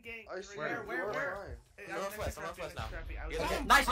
gang. I swear. Where? Northwest now. Nice.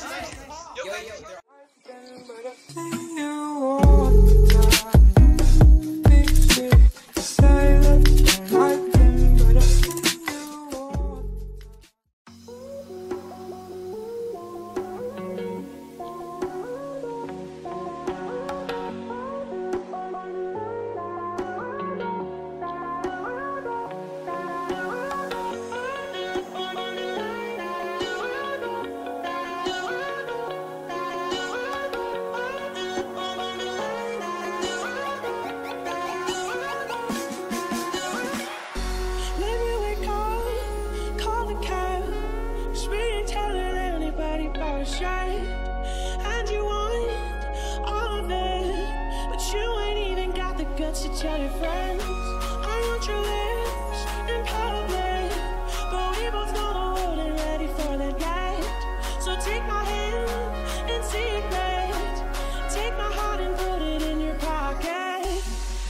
And you want all of it, but you ain't even got the guts to tell your friends. I want your lips in public, but we both know the world ain't ready for that yet. So take my hand in secret, take my heart and put it in your pocket.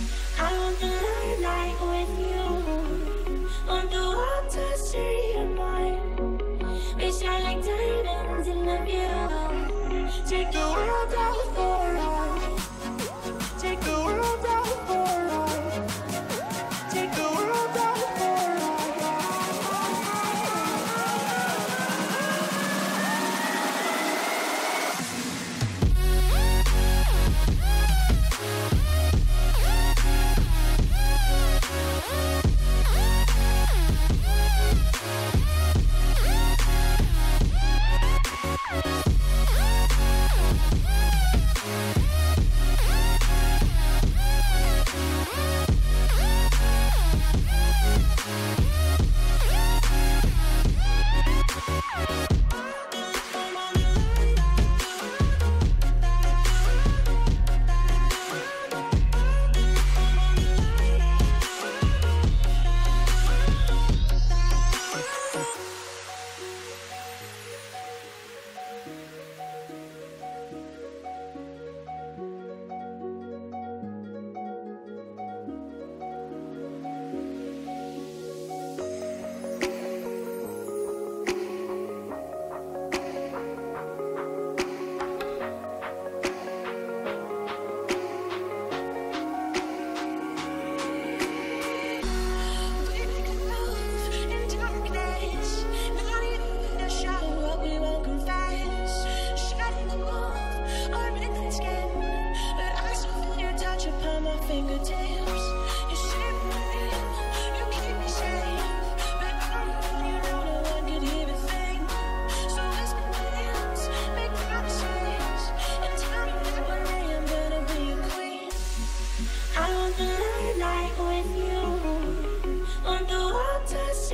I want the night with you, want the world to see your mind. We shine like diamonds in the view. Take the world out for a ride. Take the world out for a ride. Take the world out for a ride.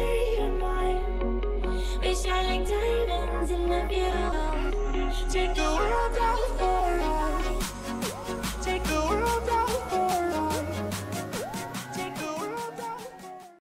Take the